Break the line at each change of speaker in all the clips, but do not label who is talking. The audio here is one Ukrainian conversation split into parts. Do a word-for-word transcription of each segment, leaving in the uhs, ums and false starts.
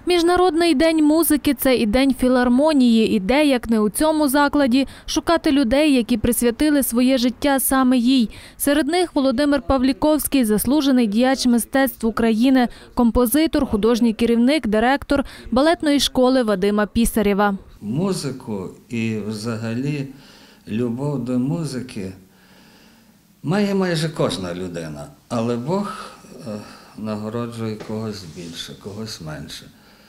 Міжнародний день музики – це і день філармонії, і де, як не у цьому закладі, шукати людей, які присвятили своє життя саме їй. Серед них Володимир Павліковський – заслужений діяч мистецтв України, композитор, художній керівник, директор балетної школи Вадима Пісарєва.
Музику і взагалі любов до музики має майже кожна людина, але Бог нагороджує когось більше, когось менше.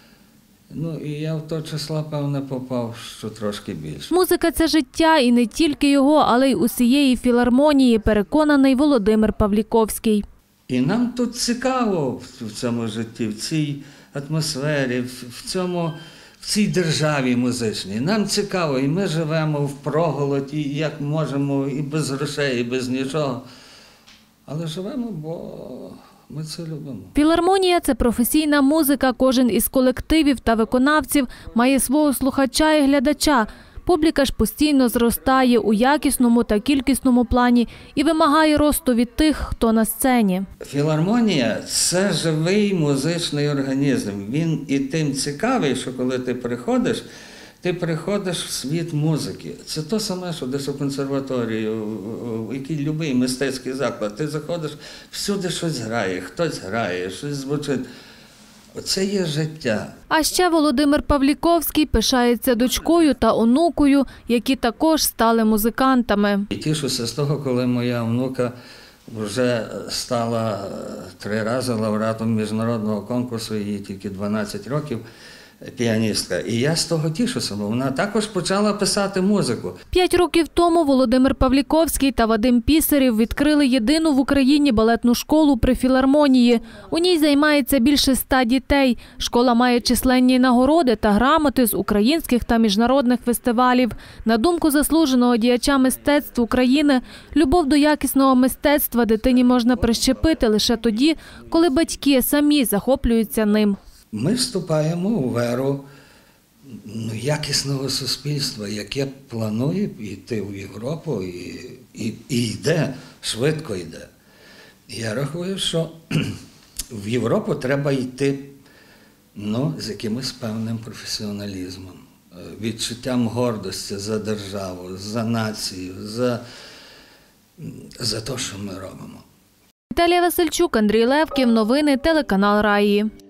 Ну, і я в то число, певне, попав, що трошки більше.
Музика – це життя, і не тільки його, але й усієї філармонії, переконаний Володимир Павліковський.
І нам тут цікаво в цьому житті, в цій атмосфері, в цьому, в цій державі музичній. Нам цікаво, і ми живемо в проголоді, як можемо, і без грошей, і без нічого. Але живемо, бо ми це любимо.
Філармонія – це професійна музика. Кожен із колективів та виконавців має свого слухача і глядача. Публіка ж постійно зростає у якісному та кількісному плані і вимагає росту від тих, хто на сцені.
Філармонія – це живий музичний організм. Він і тим цікавий, що коли ти приходиш, ти приходиш в світ музики. Це те саме, що десь у консерваторію, в який будь-який мистецький заклад. Ти заходиш, всюди щось грає, хтось грає, щось звучить. Оце є життя.
А ще Володимир Павліковський пишається дочкою та онукою, які також стали музикантами.
І тішуся з того, коли моя онука вже стала три рази лауреатом міжнародного конкурсу, їй тільки дванадцять років. Піаністка. І я з того тішуся, бо вона також почала писати музику.
П'ять років тому Володимир Павліковський та Вадим Пісарєв відкрили єдину в Україні балетну школу при філармонії. У ній займається більше ста дітей. Школа має численні нагороди та грамоти з українських та міжнародних фестивалів. На думку заслуженого діяча мистецтв України, любов до якісного мистецтва дитині можна прищепити лише тоді, коли батьки самі захоплюються ним.
Ми вступаємо у еру ну, якісного суспільства, яке планує йти в Європу і, і, і йде, швидко йде. Я рахую, що в Європу треба йти ну, з якимось певним професіоналізмом, відчуттям гордості за державу, за націю, за, за те, що ми робимо.
Віталія Васильчук, Андрій Левків. Новини телеканал Раї.